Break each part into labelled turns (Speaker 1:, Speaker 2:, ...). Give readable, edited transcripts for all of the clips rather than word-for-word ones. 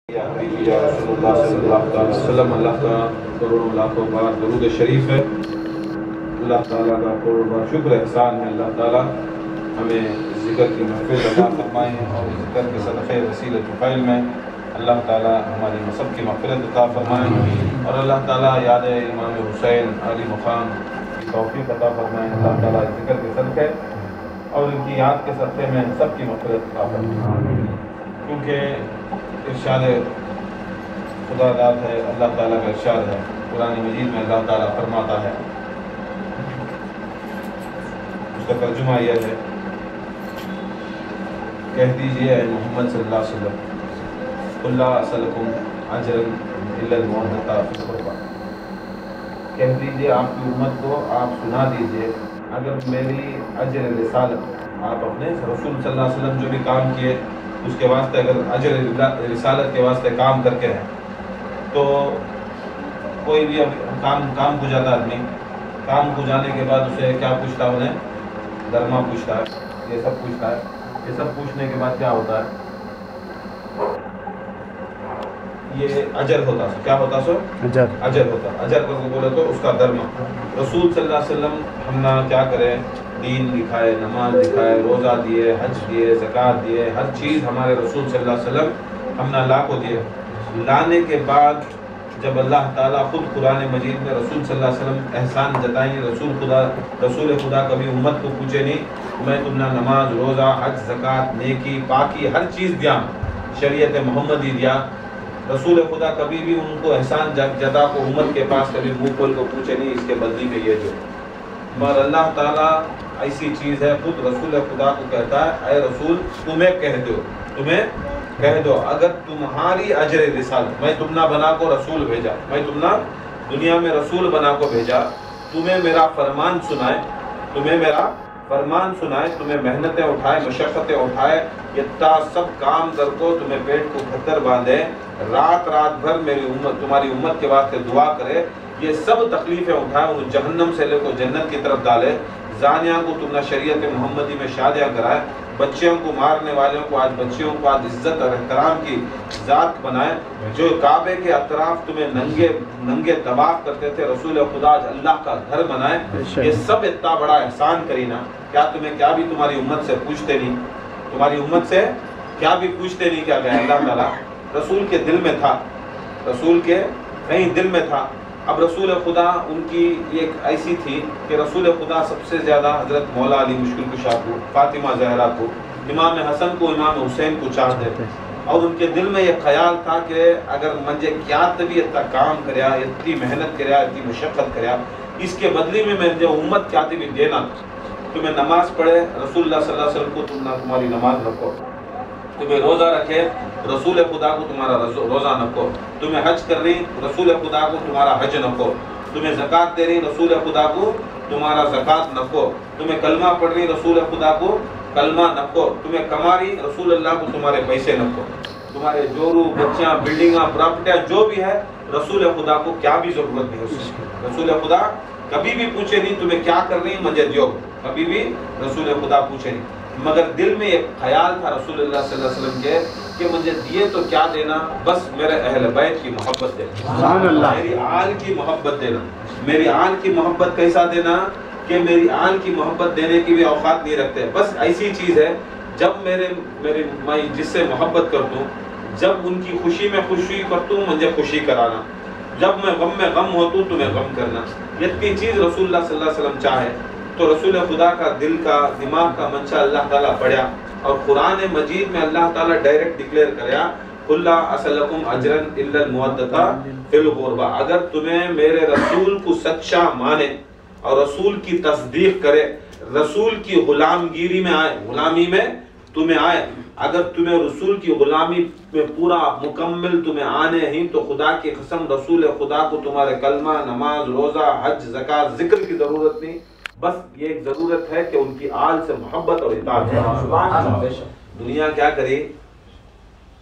Speaker 1: یا حبیبی یا رسول اللہ صلی اللہ علیہ وسلم، اللہ کا کروڑوں لاکھوں بار درود شریف ہے۔ اللہ تعالیٰ کا کروڑوں بار شکر احسان ہے، اللہ تعالیٰ ہمیں ذکر کی محفل عطا فرمائیں اور ذکر کے صدقے وسیلہ طفیل میں اللہ تعالیٰ ہماری سب کی مغفرت عطا فرمائیں، اور اللہ تعالیٰ یاد امام حسین علی مقام کی توفیق عطا فرمائیں۔ اللہ تعالیٰ ذکر کے صدقے اور ان کی یاد کے صدقے میں سب کی مغفرت عطا فرمائیں، کیونکہ ارشاد خدا داد ہے، اللہ تعالیٰ کا ارشاد ہے قرآن مجید میں۔ اللہ تعالیٰ فرماتا ہے، اس کا ترجمہ یہ ہے، کہہ دیجئے اے محمد صلی اللہ علیہ وسلم، قل لا اسألکم اجرا الا المودۃ فی القربى، کہہ دیجئے آپ کی امت کو، آپ سنا دیجئے، اگر میری اجر رسالت، آپ اپنے رسول صلی اللہ علیہ وسلم جو بھی کام کیے اس کے واسطے اگر اجر رسالت کے واسطے کام کر کے ہیں، تو کوئی بھی اب کام کو جاتا آدمی، کام کو جانے کے بعد اسے کیا پوچھتا ہے؟ انہیں درما پوچھتا ہے، یہ سب پوچھتا ہے۔ یہ سب پوچھنے کے بعد کیا ہوتا ہے؟ یہ اجر ہوتا ہے۔ کیا ہوتا سو؟ اجر ہوتا ہے۔ اجر کو بولے تو اس کا درما۔ رسول صلی اللہ علیہ وسلم ہم نہ کیا کریں، دین دکھائے، نماز دکھائے، روزہ دیے، حج دیے، زکوٰۃ دیے، ہر چیز ہمارے رسول صلی اللہ علیہ وسلم ہم نے اللہ کو دیے۔ لانے کے بعد جب اللہ تعالیٰ خود قرآن مجید میں رسول صلی اللہ علیہ وسلم احسان جتائیں، رسول خدا کبھی امت کو پوچھے نہیں، میں تم نے نماز، روزہ، حج، زکوٰۃ، نیکی، پاکی، ہر چیز دیا، شریعت محمدی دیا۔ رسول خدا کبھی بھی ان کو احسان جتا کو امت کے پاس کبھی منہ کھول کو پوچھے نہیں، اس کے بدلی میں یہ جو، مگر اللہ تعالیٰ ایسی چیز ہے، خود رسول خدا کو کہتا ہے، اے رسول تمہیں کہہ دو اگر تمہاری اجر رسالت، میں تم نہ بنا کو رسول بھیجا، میں تم نہ دنیا میں رسول بنا کو بھیجا، تمہیں میرا فرمان سنائے، تمہیں محنتیں اٹھائے، مشقتیں اٹھائے، یہ سب کام کر کو تمہیں پیٹ کو پتھر باندھے، رات بھر میری امت، تمہاری امت کے واسطے دعا کرے، یہ سب تکلیفیں اٹھائے، انہیں جہنم سے لے کو جنت کی طرف ڈالے، زانیہ کو تم نے شریعت محمدی میں شادیاں کرائے، بچیوں کو مارنے والوں کو آج بچیوں کو آج عزت اور احترام کی ذات بنائے، جو کعبے کے اطراف تمہیں ننگے طواف کرتے تھے، رسول خدا آج اللہ کا گھر بنائے، یہ سب اتنا بڑا احسان کرینا، کیا بھی تمہاری امت سے پوچھتے نہیں؟ تمہاری امت سے کیا بھی پوچھتے نہیں؟ کیا کہا اللہ تعالیٰ؟ رسول کے دل میں تھا، رسول کے کہیں دل میں تھا۔ اب رسول خدا ان کی ایک ایسی تھی کہ رسول خدا سب سے زیادہ حضرت مولا علی مشکل کشا کو، فاطمہ زہرا کو، امام حسن کو، امام حسین کو چاہتے تھے، اور ان کے دل میں یہ خیال تھا کہ اگر منجے کیات بھی اتنا کام کریا، اتنی محنت کریا، اتنی مشقت کریا، اس کے بدلی میں میں جو امت کیا بھی دینا، تمہیں نماز پڑھے رسول اللہ صلی اللہ علیہ وسلم کو تمہاری نماز رکھو، تمہیں روزہ رکھے رسول خدا کو تمہارا روزہ نکو، تمہیں حج کر رہی رسول خدا کو تمہارا حج نکو، تمہیں زکوٰۃ دے رہی رسول خدا کو تمہارا زکوٰۃ نکو، تمہیں کلمہ پڑھ رہی رسول خدا کو کلمہ نکو، تمہیں کما رہی رسول اللہ کو تمہارے پیسے نکو، تمہارے جورو، بچیاں، بلڈنگاں، پراپرٹیاں جو بھی ہے، رسول خدا کو کیا بھی ضرورت نہیں اس کی۔ رسول خدا کبھی بھی پوچھے نہیں تمہیں کیا کر رہی مجھے دیو، کبھی بھی رسول خدا پوچھے نہیں، مگر دل میں ایک خیال تھا رسول اللہ صلی اللہ علیہ وسلم کے کہ مجھے دیے تو کیا دینا، بس میرے اہل بیت کی محبت دینا، میری آل کی محبت دینا۔ میری آل کی محبت کیسا دینا کہ میری آل کی محبت دینے کی بھی اوقات نہیں رکھتے، بس ایسی چیز ہے جب میں جس سے محبت کرتوں، جب ان کی خوشی میں خوشی کرتوں مجھے خوشی کرانا، جب میں غم ہوتوں تمہیں غم کرنا، اتنی چیز رسول اللہ صلی اللہ علیہ وسلم چاہے تو رسول خدا کا دل کا دماغ کا منشا اللہ تعالیٰ پڑھیا، اور قرآن مجید میں اللہ تعالیٰ ڈائریکٹ ڈکلیئر کریا، قل لا اسألکم اجرا الا المودۃ فی القربى، اگر تمہیں میرے رسول کو سچا مانے اور رسول کی تصدیق کرے، رسول کی غلامی میں تمہیں آئے، اگر تمہیں رسول کی غلامی میں پورا مکمل تمہیں آنے ہی تو خدا کی قسم رسول خدا کو تمہارے کلمہ، نماز، روزہ، حج، زکوٰۃ، ذکر کی ضرورت نہیں، بس یہ ایک ضرورت ہے کہ ان کی آل سے محبت اور اطاعت ہے۔ دنیا کیا کری؟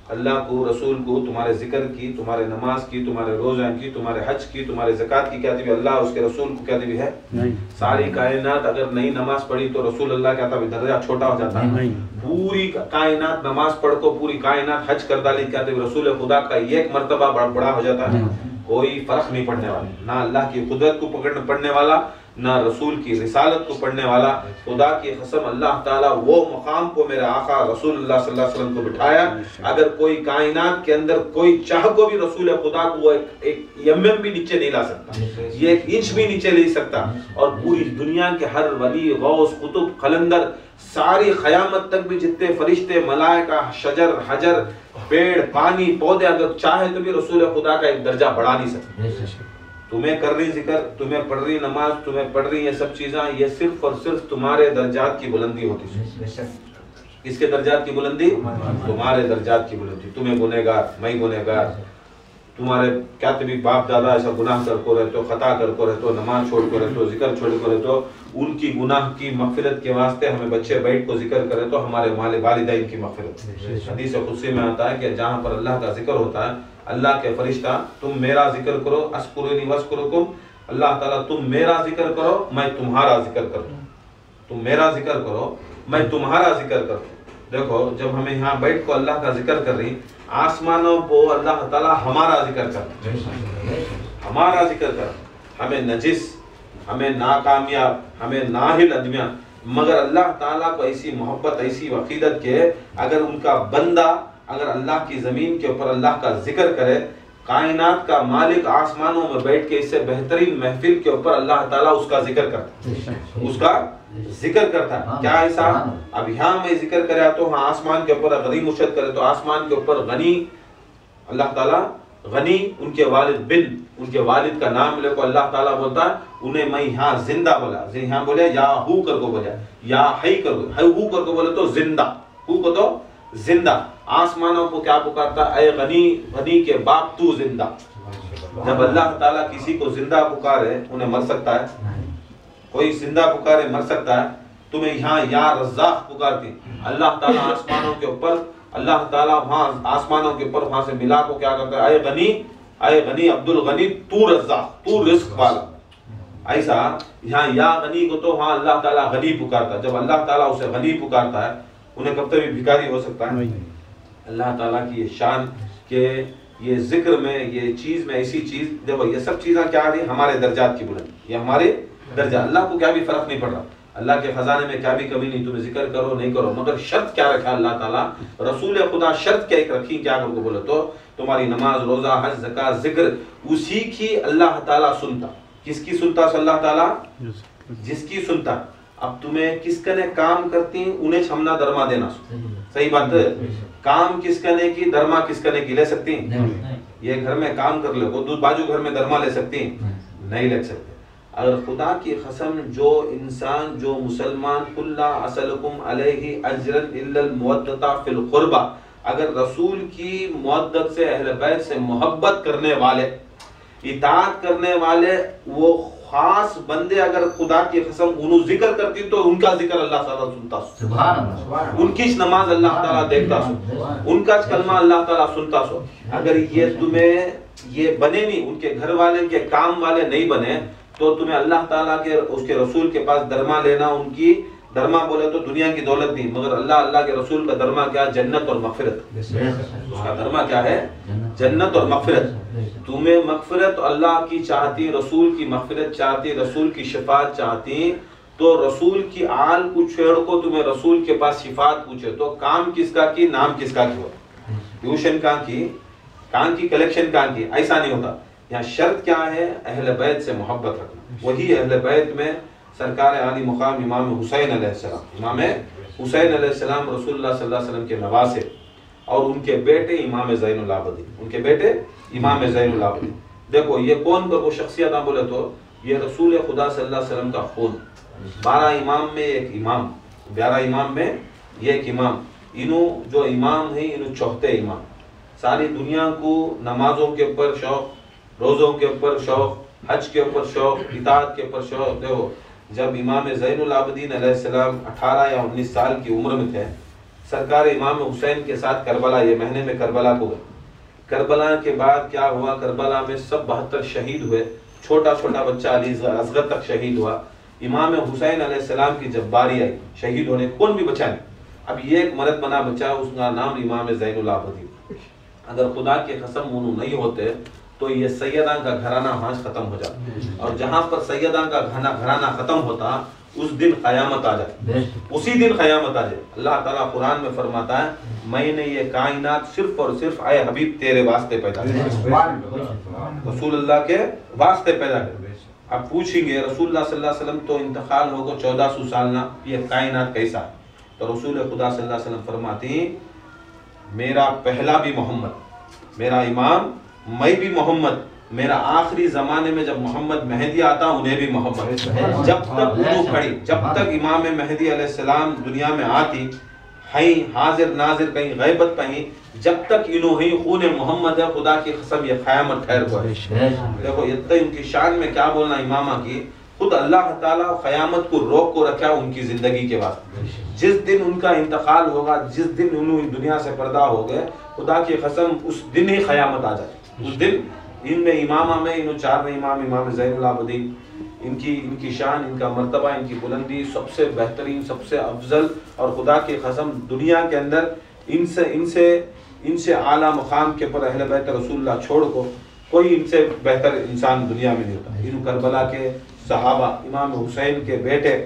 Speaker 1: اللہ کو, رسول کو, تمہارے ذکر کی, تمہارے نماز کی, تمہارے روزہ کی, تمہارے حج کی, تمہارے زکوٰۃ کی کیا بھی اللہ اس کے رسول کو کیا بھی ہے؟ ساری کائنات اگر نہیں نماز پڑھی تو رسول اللہ کہتا ہے درجہ چھوٹا ہو جاتا ہے. پوری کائنات نماز پڑھ کو, پوری کائنات حج کر ڈالی کہتے ہیں رسول خدا کا ایک مرتبہ بڑا ہو جاتا ہے. کوئی فرق نہیں پڑنے والا, نہ اللہ کی قدرت کو پڑھنے والا, نہ رسول کی رسالت کو پڑھنے والا. خدا کی قسم اللہ تعالیٰ وہ مقام کو میرے آقا رسول اللہ صلی اللہ علیہ وسلم کو بٹھایا. اگر کوئی کائنات کے اندر کوئی چاہ کو بھی رسول خدا کو ایک mm بھی نیچے نہیں لا سکتا, یہ ایک انچ بھی نیچے لے سکتا. اور پوری دنیا کے ہر ولی, غوث, قطب, قلندر, ساری قیامت تک بھی جتنے فرشتے, ملائکہ, شجر, حجر, پیڑ, پانی, پودے اگر چاہے تو بھی رسول خدا کا ایک درجہ بڑھا نہیں سکتے. تمہیں کر رہی ذکر, تمہیں پڑھ رہی نماز, تمہیں پڑھ رہی یہ سب چیزاں, یہ صرف اور صرف تمہارے درجات کی بلندی ہوتی ہے. کس کے درجات کی بلندی؟ تمہارے درجات کی بلندی. تمہیں گنہگار, میں گنہگار, تمہارے کیا تبھی باپ دادا ایسا گناہ کر کو رہتے ہو, خطا کر کو رہتے ہو, نماز چھوڑ کو رہتے ہو, ذکر چھوڑ کو رہتے ہو, ان کی گناہ کی مغفرت کے واسطے ہمیں بچے بیٹھ کو ذکر کرے تو ہمارے والدین کی مغفرت. حدیث قدسی میں آتا ہے کہ جہاں پر اللہ کا ذکر ہوتا ہے, اللہ کے فرشتہ تم میرا ذکر کرو, اذکرونی واذکرکم, اللہ تعالیٰ تم میرا ذکر کرو میں تمہارا ذکر کروں, تم میرا ذکر کرو میں تمہارا ذکر کروں. دیکھو جب ہمیں یہاں بیٹھ کو اللہ کا ذکر کر رہی, آسمانوں کو اللہ تعالیٰ ہمارا ذکر کر, ہمارا ذکر کر. ہمیں نجس, ہمیں ناکامیاب, ہمیں نااہل آدمیاں, مگر اللہ تعالیٰ کو ایسی محبت, ایسی عقیدت کے اگر ان کا بندہ اگر اللہ کی زمین کے اوپر اللہ کا ذکر کرے, کائنات کا مالک آسمانوں میں بیٹھ کے اس سے بہترین محفل کے اوپر اللہ تعالیٰ اس کا ذکر کرتا ہے, اس کا ذکر کرتا ہے. کیا ایسا اب یہاں میں ذکر کرے تو ہاں آسمان کے اوپر غنی مرشد کرے تو آسمان کے اوپر غنی, اللہ تعالیٰ غنی, ان کے والد بن, ان کے والد کا نام لے کو اللہ تعالیٰ بولتا ہے انہیں میں یہاں زندہ بولا, یہاں بولے یا ہو کر کو بولے, یا ہی کر کو, ہو کر کو بولے تو زندہ, ہو کو تو زندہ. آسمانوں کو کیا پکارتا, اے غنی, غنی کے باپ تو زندہ. جب اللہ تعالیٰ کسی کو زندہ پکارے انہیں مر سکتا ہے؟ کوئی زندہ پکارے مر سکتا ہے؟ تمہیں یہاں یا رزاق پکارتی, اللہ تعالیٰ آسمانوں کے اوپر, اللہ تعالیٰ وہاں آسمانوں کے اوپر وہاں سے ملا کو کیا کرتا ہے, اے غنی عبد الغنی تو رزاق, تو رزق والا. ایسا یہاں یا غنی کو تو ہاں اللہ تعالیٰ غنی پکارتا ہے. جب اللہ تعالیٰ اسے غنی پکارتا ہے انہیں کب تک بھی بھکاری ہو سکتا ہے؟ اللہ تعالیٰ کی یہ شان کہ یہ ذکر میں, یہ چیز میں ایسی چیز, دیکھو یہ سب چیزیں کیا رہی ہمارے درجات کی بلند, یہ ہمارے درجہ. اللہ کو کیا بھی فرق نہیں پڑ رہا, اللہ کے خزانے میں کیا بھی کمی نہیں, تمہیں ذکر کرو نہیں کرو, مگر شرط کیا رکھا اللہ تعالیٰ, رسول خدا شرط کیا ایک رکھی, کیا کر کو بولے تو تمہاری نماز, روزہ, حج, زکوٰۃ, ذکر اسی کی اللہ تعالیٰ سنتا. کس کی سنتا اللہ تعالیٰ؟ جس کی سنتا. اب تمہیں کس کنے کام کرتی انہیں چھمنا درما دینا, صحیح بات ہے, کام کس کنے کی درما کس کنے کی لے سکتی؟ یہ گھر میں کام کر لے کو باجو گھر میں درما لے سکتی نہیں لے سکتے. اگر خدا کی قسم جو انسان, جو مسلمان, کلا اسلکم علیہ اجرا الا المودۃ فی القربہ, اگر رسول کی مودت سے, اہل بیت سے محبت کرنے والے, اطاعت کرنے والے, وہ خاص بندے اگر خدا کی قسم انہوں ذکر کرتی تو ان کا ذکر اللہ تعالیٰ سنتا سو, ان کی نماز اللہ تعالیٰ دیکھتا سو, ان کا کلمہ اللہ تعالیٰ سنتا سو. اگر یہ تمہیں یہ بنے نہیں, ان کے گھر والے کے کام والے نہیں بنے تو تمہیں اللہ تعالیٰ کے اس کے رسول کے پاس درما لینا, ان کی درما بولے تو دنیا کی دولت نہیں, مگر اللہ کے رسول کا درما کیا, جنت اور مغفرت. اس کا درما کیا ہے, جنت اور مغفرت. تمہیں مغفرت اللہ کی چاہتی, رسول کی مغفرت چاہتی, رسول کی شفاعت چاہتی, تو رسول کی آل کو چھوڑ کو تمہیں رسول کے پاس شفاعت پوچھے تو کام کس کا کی, نام کس کا کی ہوا, ٹیوشن کہاں کی, کہاں کی کلیکشن کہاں کی, ایسا نہیں ہوتا. یہاں شرط کیا ہے, اہل بیت سے محبت رکھنا. وہی اہل بیت میں سرکار عالی مقام امام حسین علیہ السلام, امام حسین علیہ السلام رسول اللہ صلی اللہ علیہ وسلم کے نواسے, اور ان کے بیٹے امام زین العابدین, ان کے بیٹے امام زین العابدین. دیکھو یہ کون پر وہ شخصیت نہ بولے تو یہ رسول خدا صلی اللہ علیہ وسلم کا خون. 12 امام میں ایک امام, 11 امام میں یہ ایک امام. انہوں جو امام ہیں انہوں چوتھے امام. ساری دنیا کو نمازوں کے اوپر شوق, روزوں کے اوپر شوق, حج کے اوپر شوق, اطاعت کے اوپر شوق. دیکھو جب امام زین العابدین علیہ السلام 18 یا 19 سال کی عمر میں تھے سرکار امام حسین کے ساتھ کربلا، یہ مہینے میں کربلا کو گئے. کربلا کے بعد کیا ہوا، کربلا میں سب 72 شہید ہوئے، چھوٹا چھوٹا بچہ علی اصغر تک شہید ہوا. امام حسین علیہ السلام کی جب باری آئی شہید ہونے، کون بھی بچا نہیں. اب یہ ایک مرد بنا بچہ، اس کا نام امام زین العابدین. اگر خدا کی قسم انہوں نہیں ہوتے تو یہ سیدان کا گھرانہ وہاں ختم ہو جاتا، اور جہاں پر سیدان کا گھرانہ ختم ہوتا اس دن قیامت آ جائے، اسی دن قیامت آ جائے. اللہ تعالیٰ قرآن میں فرماتا ہے میں نے یہ کائنات صرف اور صرف اے حبیب تیرے واسطے پیدا کی، رسول اللہ کے واسطے پیدا کی. اب پوچھیں گے رسول اللہ صلی اللہ علیہ وسلم تو انتقال ہو گئے 1400 سال نہ، یہ کائنات کیسا ہے؟ تو رسول خدا صلی اللہ علیہ وسلم فرماتی میرا پہلا بھی محمد، میرا امام میں بھی محمد، میرا آخری زمانے میں جب محمد مہدی آتا انہیں بھی محمد. جب تک وہ کھڑی، جب تک امام مہدی علیہ السلام دنیا میں آتی ہیں حاضر ناظر کہیں غیبت کہیں، جب تک انہوں ہی خون محمد ہے، خدا کی قسم یہ قیامت ٹھہر کو ہے. دیکھو اتنے ان کی شان میں کیا بولنا امامہ کی، خود اللہ تعالیٰ قیامت کو روک کو رکھا ان کی زندگی کے واسطے. جس دن ان کا انتقال ہوگا، جس دن انہوں دنیا سے پردہ ہو گئے، خدا کی قسم اس دن ہی قیامت آ جائے. اس دن ان میں امامہ میں انہوں 4 امام زین العابدین، ان کی شان، ان کا مرتبہ، ان کی بلندی سب سے بہترین، سب سے افضل. اور خدا کی قسم دنیا کے اندر ان سے اعلیٰ مقام کے پر اہل بیت رسول اللہ چھوڑ کو کوئی ان سے بہتر انسان دنیا میں نہیں ہوتا. ان کربلا کے صحابہ، امام حسین کے بیٹے،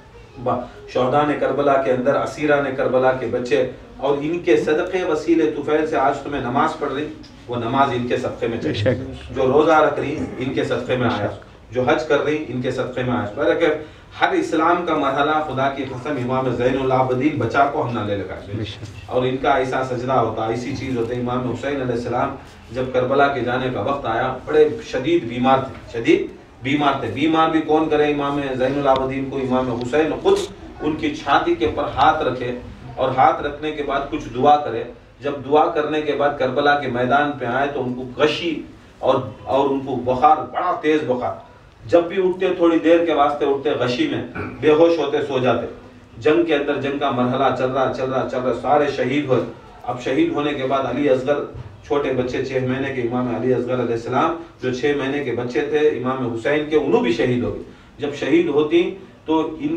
Speaker 1: شہداء نے کربلا کے اندر، اسیران کربلا کے بچے، اور ان کے صدقے وسیلے طفیل سے آج تمہیں نماز پڑھ رہی، وہ نماز ان کے صدقے میں چلی. جو روزہ رکھ رہی ان کے صدقے میں آیا، جو حج کر رہی ان کے صدقے میں آیا. بلکہ ہر اسلام کا مرحلہ خدا کی قسم امام زین العابدین بچا کو ہم نہ لے لگا. اور ان کا ایسا سجدہ ہوتا، ایسی چیز ہوتی. امام حسین علیہ السلام جب کربلا کے جانے کا وقت آیا بڑے شدید بیمار تھے، شدید بیمار تھے. بیمار بھی کون کرے امام زین العابدین کو؟ امام حسین خود ان کی چھاتی کے پر ہاتھ رکھے اور ہاتھ رکھنے کے بعد کچھ دعا کرے. جب دعا کرنے کے بعد کربلا کے میدان پہ آئے تو ان کو غشی اور ان کو بخار، بڑا تیز بخار. جب بھی اٹھتے تھوڑی دیر کے واسطے اٹھتے غشی میں، بے ہوش ہوتے سو جاتے. جنگ کے اندر جنگ کا مرحلہ چل رہا، سارے شہید ہوئے. اب شہید ہونے کے بعد علی اصغر، چھوٹے بچے 6 مہینے کے امام علی اصغر علیہ السلام جو 6 مہینے کے بچے تھے امام حسین کے، انہوں بھی شہید ہو گئے. جب شہید ہوتی تو ان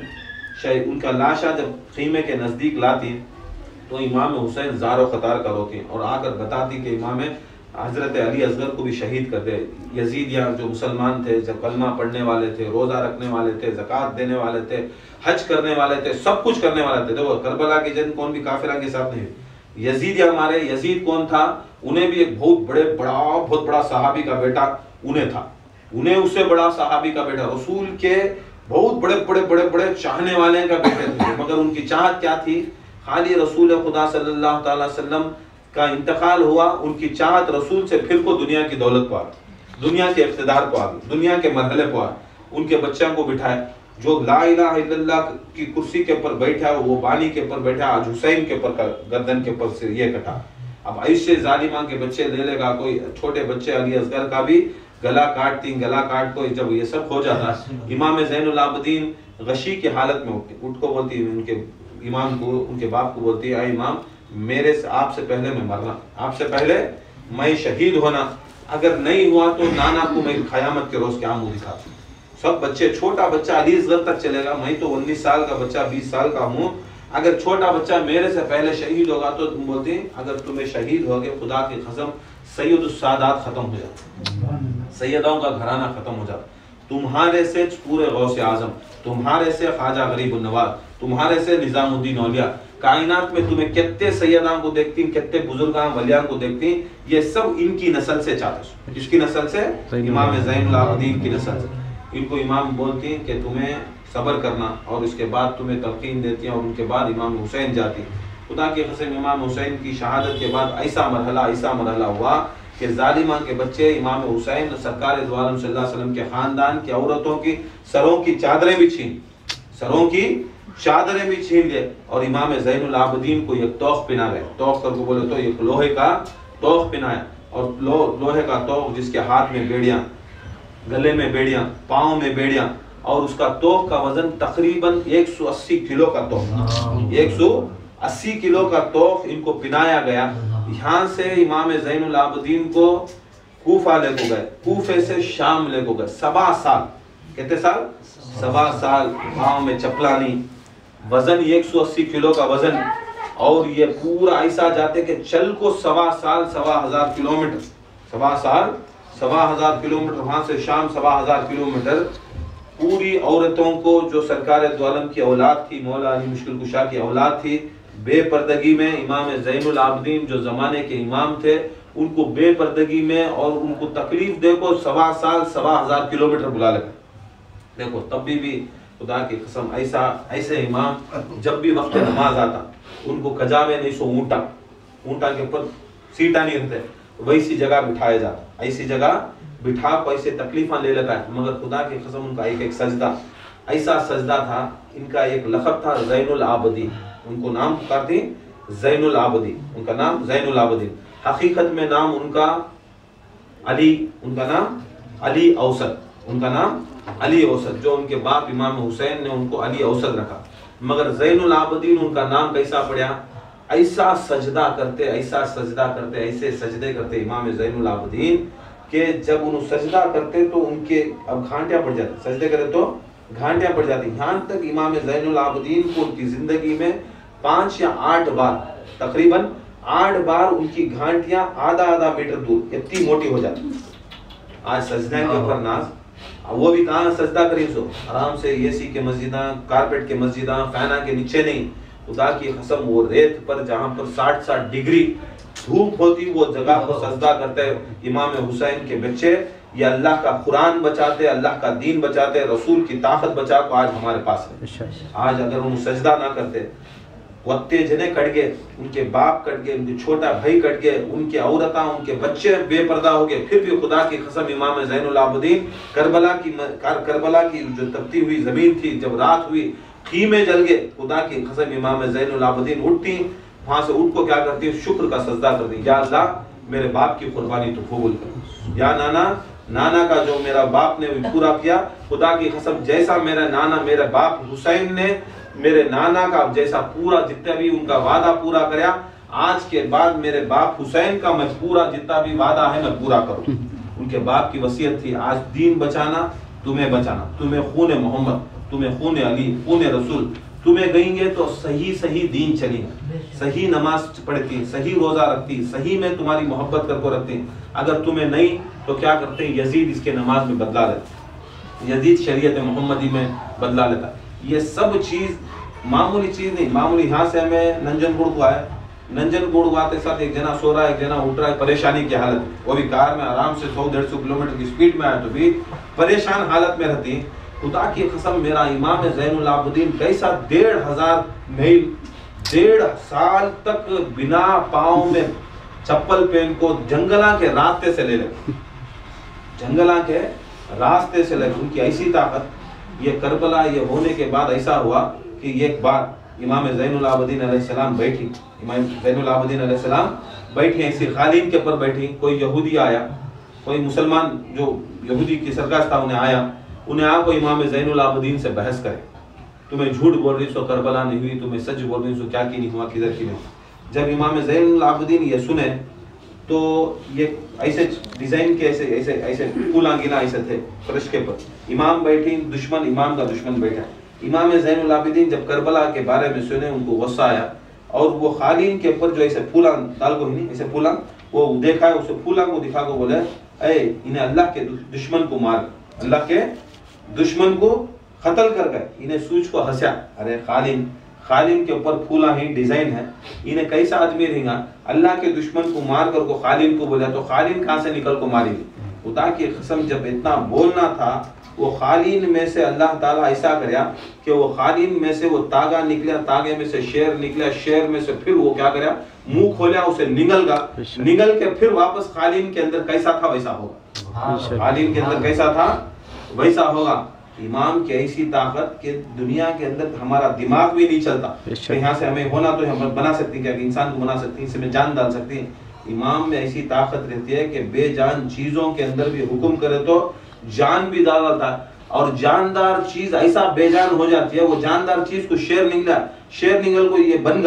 Speaker 1: کا لاشا جب خیمے کے نزدیک لاتی تو امام حسین زار و خطار کا روتی اور آ کر بتاتی کہ امام حضرت علی اصغر کو بھی شہید کر دے. یزیدیاں جو مسلمان تھے، جب کلمہ پڑھنے والے تھے، روزہ رکھنے والے تھے، زکوٰۃ دینے والے تھے، حج کرنے والے تھے، سب کچھ کرنے والے تھے. دیکھو کربلا کی جنگ کون بھی کافرہ کے ساتھ نہیں. یزیدیاں مارے. یزید کون تھا؟ انہیں بھی ایک بہت بڑا صحابی کا بیٹا انہیں تھا. انہیں اس سے بڑا صحابی کا بیٹا، رسول کے بہت بڑے چاہنے والے کا بیٹے تھے. مگر ان کی چاہت کیا تھی؟ خالی رسول خدا صلی اللہ تعالی وسلم کا انتقال ہوا، ان کی چاہت رسول سے پھر کو دنیا کی دولت کو آ گئی، دنیا کے اقتدار کو آ گئی، دنیا کے مرحلے کو آ گئی. ان کے بچوں کو بٹھائے. جو لا الہ الا اللہ کی کرسی کے اوپر بیٹھا وہ بانی کے اوپر بیٹھا، آج حسین کے اوپر گردن کے اوپر سے یہ کٹا. اب ایسے ظالماں کے بچے لے لے گا کوئی، چھوٹے بچے علی اصغر کا بھی گلا کاٹ کو. جب یہ سب ہو جاتا امام زین العابدین غشی کی حالت میں اٹھ کو بولتی، ان کے امام کو، ان کے باپ کو بولتی اے امام میرے سے آپ سے پہلے میں مرنا، آپ سے پہلے میں شہید ہونا، اگر نہیں ہوا تو نانا کو میں قیامت کے روز کیا منہ دکھاتا. سب بچے، چھوٹا بچہ علی اصغر تک چلے گا، میں تو 19 سال کا بچہ 20 سال کا ہوں، اگر چھوٹا بچہ میرے سے پہلے شہید ہوگا تو تم بولتی اگر تمہیں شہید ہوگے خدا کی قسم سید السادات ختم ہو جاتا، سیدوں کا گھرانہ ختم ہو جاتا. تمہارے سے پورے غوث اعظم، تمہارے سے خواجہ غریب النواز، تمہارے سے نظام الدین اولیاء، کائنات میں تمہیں کتنے سیداں کو دیکھتی، کتنے بزرگاں ولیاں کو دیکھتی، یہ سب ان کی نسل سے چاہتے. جس کی نسل سے؟ امام زین العابدین کی نسل سے. ان کو امام بولتی کہ تمہیں صبر کرنا، اور اس کے بعد تمہیں تلقین دیتی ہیں، اور ان کے بعد امام حسین جاتی. خدا کی قسم امام حسین کی شہادت کے بعد ایسا مرحلہ ہوا کہ ظالمہ کے بچے امام حسین سرکار دو عالم صلی اللہ علیہ وسلم کے خاندان کی عورتوں کی سروں کی چادریں بھی چھین لے، اور امام زین العابدین کو ایک توق پہنا گئے. توق کر کو بولے تو ایک لوہے کا توق پہنایا، اور لوہے کا توق جس کے ہاتھ میں بیڑیاں، گلے میں بیڑیاں، پاؤں میں بیڑیاں، اور اس کا توق کا وزن تقریباً 180 کلو کا توق، 80 کلو کا توق ان کو پہنایا گیا. یہاں سے امام زین العابدین کو کوفہ لے کو گئے, کوفے سے شام لے کو گئے. 7 سال, کتنے سال؟ 7 سال. پاؤں میں چپلانی, وزن 180 کلو کا وزن, اور یہ پورا ایسا جاتے کہ چل کو 7 سال 7,000 کلومیٹر, 7 سال 7,000 کلومیٹر, وہاں سے شام 7,000 کلومیٹر. پوری عورتوں کو جو سرکار دو عالم کی اولاد تھی, مولا علی مشکل کشا کی اولاد تھی, بے پردگی میں امام زین العابدین جو زمانے کے امام تھے ان کو بے پردگی میں اور ان کو تکلیف دے کو 7 سال 7,000 کلومیٹر بلا لگا. دیکھو تب بھی خدا کی قسم ایسے امام جب بھی وقت نماز آتا ان کو کجا میں نہیں سو اونٹا کے اوپر سیٹا نہیں رہتے, ویسی جگہ بٹھایا جاتا, ایسی جگہ بٹھا کو ایسے تکلیفاں لے لگا ہے. مگر خدا کی قسم ان کا ایک سجدہ, ایسا سجدہ تھا. ان کا ایک لقب تھا زین العابدین, ان کو نام پکارتے زین العابدین, ان کا نام زین العابدین. حقیقت میں نام ان کا علی, ان کا نام علی اوسط, ان کا نام علی اوسط, جو ان کے باپ امام حسین نے ان کو علی اوسط رکھا. مگر زین العابدین ان کا نام کیسا پڑیا؟ ایسا سجدہ کرتے, ایسا سجدہ کرتے, ایسے سجدے کرتے امام زین العابدین کہ جب انہوں سجدہ کرتے تو ان کے اب گھانٹیاں پڑ جاتی, سجدے کرے تو گھانٹیاں پڑ جاتی. یہاں تک امام زین العابدین کو ان کی زندگی میں 5 یا 8 بار, تقریباً 8 بار ان کی گھانٹیاں آدھا میٹر دور اتنی موٹی ہو جاتی. آج سجدے کے اوپر ناز, وہ بھی کہاں سجدہ کریں سو آرام سے اے سی کے مسجداں, کارپیٹ کے مسجداں, فینا کے نیچے نہیں. خدا کی قسم وہ ریت پر جہاں پر 60 ڈگری دھوپ ہوتی وہ جگہ کو سجدہ کرتے امام حسین کے بچے. یہ اللہ کا قرآن بچاتے, اللہ کا دین بچاتے, رسول کی طاقت بچا کو آج ہمارے پاس ہے. آج اگر انہوں سجدہ نہ کرتے, وقتے جنے کٹ گئے, ان کے باپ کٹ گئے, ان کے چھوٹا بھائی کٹ گئے, ان کے عورتاں, ان کے بچے بے پردہ ہو گئے, پھر بھی خدا کی قسم امام زین العابدین کربلا کی جو تپتی ہوئی زمین تھی, جب رات ہوئی خیمے جل گئے, خدا کی قسم امام زین العابدین اٹھتی, وہاں سے اٹھ کو کیا کرتی, شکر کا سجدہ کرتی. یا اللہ میرے باپ کی قربانی تو قبول کر, یا نانا کا جو میرا باپ نے پورا کیا, خدا کی قسم جیسا میرا نانا میرے باپ حسین نے میرے نانا کا جیسا پورا جتنا بھی ان کا وعدہ پورا کریا, آج کے بعد میرے باپ حسین کا میں پورا جتنا بھی وعدہ ہے میں پورا کروں. ان کے باپ کی وصیت تھی, آج دین بچانا, تمہیں بچانا, تمہیں خون محمد, تمہیں خون علی, خون رسول, تمہیں گئیں گے تو صحیح دین چلیں گے, صحیح نماز پڑھتی, صحیح روزہ رکھتی, صحیح میں تمہاری محبت کر کو رکھتی. اگر تمہیں نہیں تو کیا کرتے ہیں, یزید اس کے نماز میں بدلا لیتا, یزید شریعت محمدی میں بدلا لیتا. یہ سب چیز معمولی چیز نہیں, معمولی. یہاں سے ہمیں ننجن گڑ کو آئے, ننجن گڑ آتے ساتھ ایک جنا سو رہا ہے, ایک جنا اٹھ رہا ہے, پریشانی کی حالت, وہ بھی کار میں آرام سے 100-150 کلومیٹر کی سپیڈ میں آئے تو بھی پریشان حالت میں رہتی. خدا کی قسم میرا امام زین العابدین کیسا 1,500 میل 1.5 سال تک بنا پاؤں میں چپل پہن کو جنگلاں کے راستے سے لے لے, جنگلاں کے راستے سے لے. ان کی ایسی طاقت. یہ کربلا یہ ہونے کے بعد ایسا ہوا کہ ایک بار امام زین العابدین علیہ السلام بیٹھی, امام زین العابدین علیہ السلام بیٹھی ایسی قالین کے پر بیٹھی, کوئی یہودی آیا, کوئی مسلمان جو یہودی کی سرکش تھا انہیں آیا, انہیں آ کو امام زین العابدین سے بحث کرے, تمہیں جھوٹ بول رہی سو کربلا نہیں ہوئی, تمہیں سچ بول رہی سو کیا کی نہیں ہوا, کدھر کی نہیں. جب امام زین العابدین یہ سنے تو یہ ایسے ڈیزائن کے ایسے پھولاں گنا ایسے تھے فرش کے پر, امام بیٹھی, دشمن امام کا دشمن بیٹھا. امام زین العابدین جب کربلا کے بارے میں سنے ان کو غصہ آیا, اور وہ قالین کے اوپر جو ایسے پھولاں ڈال کو نہیں ایسے پھولاں وہ دیکھا ہے, اسے پھولاں کو دکھا کو بولے اے انہیں اللہ کے دشمن کو مار, اللہ کے دشمن کو قتل کر گئے. انہیں سوچ کو ہنسیا, ارے قالین کے اوپر پھولا ہی ڈیزائن ہے, انہیں کیسا آدمی رہیں گا اللہ کے دشمن کو مار کر کو قالین کو بولا, تو قالین کہاں سے نکل کو ماری گی. خدا کی قسم جب اتنا بولنا تھا, وہ قالین میں سے اللہ تعالیٰ ایسا کریا کہ وہ قالین میں سے وہ تاگا نکلا, تاگے میں سے شیر نکلا, شیر میں سے پھر وہ کیا کریا, منہ کھولیا, اسے نگل گا, نگل کے پھر واپس قالین کے اندر کیسا تھا ویسا ہوگا, قالین کے اندر کیسا تھا ویسا ہوگا. امام کی ایسی طاقت کہ دنیا کے اندر ہمارا دماغ بھی نہیں چلتا کہ یہاں سے ہمیں ہونا تو ہم بنا سکتے ہیں, کیا کہ انسان کو بنا سکتے ہیں, اس میں جان ڈال سکتے ہیں. امام میں ایسی طاقت رہتی ہے کہ بے جان چیزوں کے اندر بھی حکم کرے تو جان بھی ڈالتا ہے, اور جاندار چیز ایسا بے جان ہو جاتی ہے. وہ جاندار چیز کو شیر نگلا, شیر نگل کو یہ بن گا,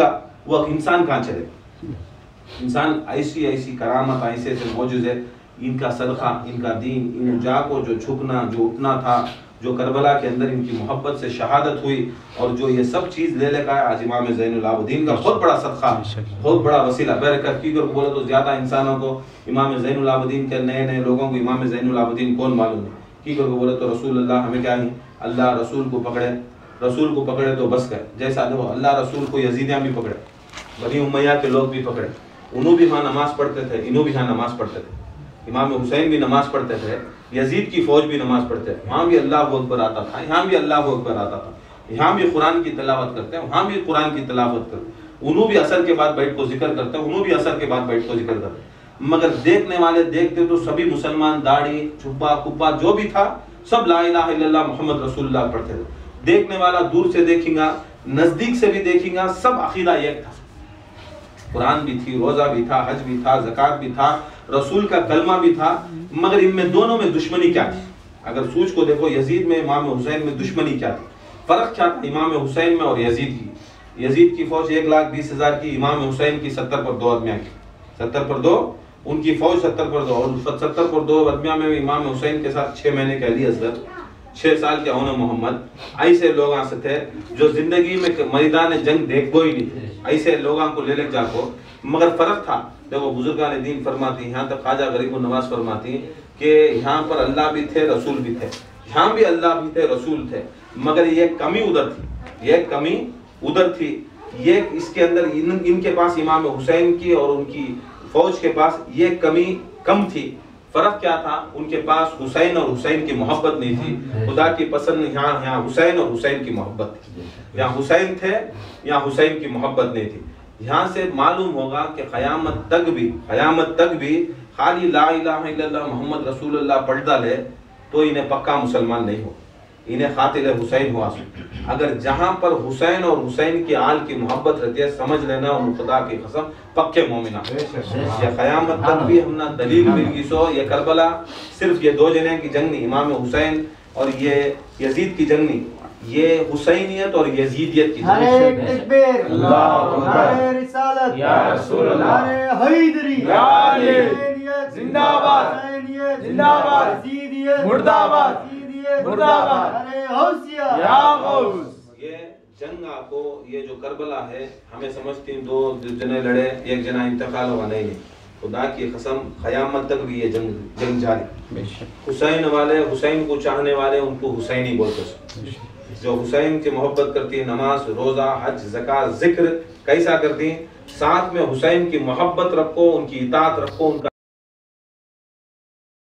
Speaker 1: وہ انسان کہاں چلے گا؟ انسان ایسی کرامت، ایسے معجزے، ان کا صدقہ، ان کا دین، ان جا کو جو جھکنا، جو اٹھنا تھا، جو کربلا کے اندر ان کی محبت سے شہادت ہوئی، اور جو یہ سب چیز لے کا ہے آج امام زین العابدین کا بہت بڑا صدقہ، بہت بڑا وسیلہ برکت کی کو بولے تو زیادہ انسانوں کو امام زین العابدین کے، نئے لوگوں کو امام زین العابدین کون معلوم ہے، کی کو بولے تو رسول اللہ ہمیں کیا ہے، اللہ رسول کو پکڑے، رسول کو پکڑے تو بس گئے. جیسا دیکھو اللہ رسول کو یزیدیاں بھی پکڑے، بنی امیہ کے لوگ بھی پکڑے، انہوں بھی ہاں نماز پڑھتے تھے، انہوں بھی ہاں نماز پڑھتے تھے، امام حسین بھی نماز پڑھتے تھے، یزید کی فوج بھی نماز پڑھتے تھے، وہاں بھی اللہ اکبر آتا تھا، یہاں بھی اللہ اکبر آتا تھا، یہاں بھی قرآن کی تلاوت کرتے ہیں، وہاں بھی قرآن کی تلاوت کرتے ہیں، انہوں بھی عصر کے بعد بیٹھ کو ذکر کرتے ہیں، انہوں بھی عصر کے بعد بیٹھ کو ذکر کرتے ہیں. مگر دیکھنے والے دیکھتے تو سبھی مسلمان داڑھی چھپا کپا جو بھی تھا سب لا الہ الا اللہ محمد رسول اللہ پڑھتے تھے. دیکھنے والا دور سے دیکھیں گا، نزدیک سے بھی دیکھیں گا، سب عقیدہ ایک تھا، قرآن بھی تھی، روزہ بھی تھا، حج بھی تھا، زکوٰۃ بھی تھا، رسول کا کلمہ بھی تھا. مگر ان میں دونوں میں دشمنی کیا تھی؟ اگر سوچ کو دیکھو، یزید میں امام حسین میں دشمنی کیا تھی؟ فرق کیا تھا امام حسین میں اور یزید کی؟ یزید کی فوج 1,20,000 کی، امام حسین کی 70 پر 2 ادمیاں کی، 70 پر 2 ان کی فوج، 70 پر 2، اور 70 پر 2 ادمیاں میں امام حسین کے ساتھ 6 مہینے کے علی اصغر، 6 سال کے اون محمد. ایسے لوگ سے تھے جو زندگی میں میدان جنگ دیکھ کو ہی نہیں تھے، ایسے لوگوں کو لے جا کو. مگر فرق تھا، دیکھو بزرگان دین فرماتی، یہاں تک خواجہ غریب النواز فرماتی کہ یہاں پر اللہ بھی تھے، رسول بھی تھے، یہاں بھی اللہ بھی تھے، رسول تھے، مگر یہ کمی ادھر تھی، یہ کمی ادھر تھی، یہ اس کے اندر ان کے پاس امام حسین کی اور ان کی فوج کے پاس یہ کمی کم تھی. فرق کیا تھا؟ ان کے پاس حسین اور حسین کی محبت نہیں تھی، خدا کی پسند. یہاں حسین اور حسین کی محبت تھی، یہاں حسین تھے، یہاں حسین کی محبت نہیں تھی. یہاں سے معلوم ہوگا کہ قیامت تک بھی خالی لا الہ الا اللہ محمد رسول اللہ پڑھ ڈالے تو انہیں پکا مسلمان نہیں ہو، انہیں قاتل حسین ہوا. اگر جہاں پر حسین اور حسین کی آل کی محبت رہتی ہے، سمجھ لینا ان خدا کی قسم پکے مومنہ. یہ قیامت تک بھی ہم نے دلیل مل گئی سو. یہ کربلا صرف یہ 2 جنے کی جنگ نہیں، امام حسین اور یہ یزید کی جنگ نہیں، یہ حسینیت اور یزیدیت کی جنگ.
Speaker 2: نعرہ تکبیر، نعرہ رسالت، یا رسول اللہ، نعرہ حیدری، یا علی، زندہ باد، زندہ باد، یزیدیت مردہ باد، مردہ باد، نعرہ غوثیہ، یا غوث.
Speaker 1: یہ جنگ کو، یہ جو کربلا ہے، ہمیں سمجھتے ہیں 2 جنے لڑے، 1 جنا انتقال ہوا، نہیں. خدا کی قسم قیامت تک بھی یہ جنگ جاری. حسین والے، حسین کو چاہنے والے ان کو حسینی بولتے ہیں. جو حسین کی محبت کرتی ہے، نماز، روزہ، حج، زکوٰۃ، ذکر کیسا کرتی ہیں؟ ساتھ میں حسین کی محبت رکھو، ان کی اطاعت رکھو، ان کا